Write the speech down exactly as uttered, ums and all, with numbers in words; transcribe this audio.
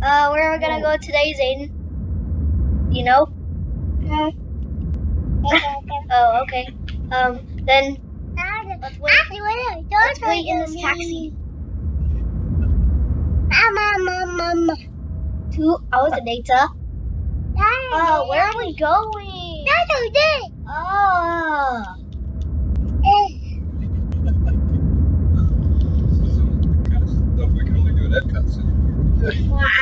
Uh, where are we gonna go today, Zayden? You know? Oh, okay. Um, then let's wait. Let's wait in this taxi. Mama, Two hours later. Oh, where are we going? Oh. We can only do it at Epcot City. Wow.